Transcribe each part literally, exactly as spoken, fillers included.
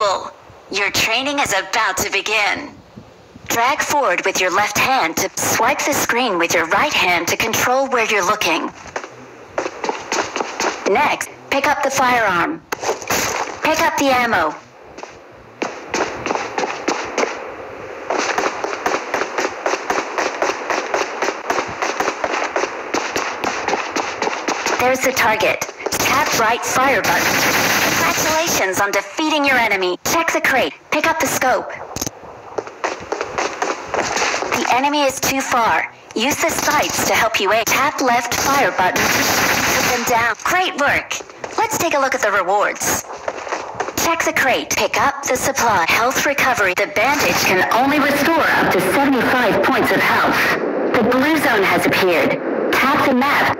Bull, your training is about to begin. Drag forward with your left hand to swipe the screen with your right hand to control where you're looking. Next, pick up the firearm. Pick up the ammo. There's the target. Tap right fire button. Congratulations on defeating your enemy. Check the crate. Pick up the scope. The enemy is too far. Use the sights to help you aim. Tap left fire button to put them down. Great work. Let's take a look at the rewards. Check the crate. Pick up the supply. Health recovery. The bandage can only restore up to seventy-five points of health. The blue zone has appeared. Tap the map.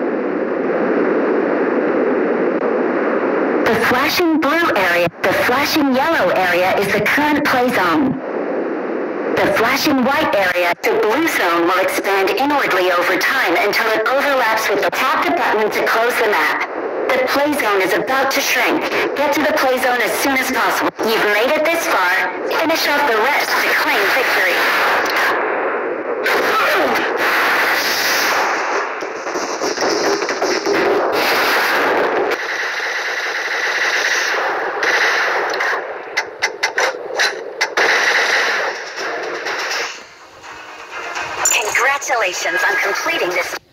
The flashing blue area, the flashing yellow area is the current play zone. The flashing white area, the blue zone, will expand inwardly over time until it overlaps with the tap the button to close the map. The play zone is about to shrink. Get to the play zone as soon as possible. You've made it this far. Finish off the rest to claim victory. Congratulations on completing this.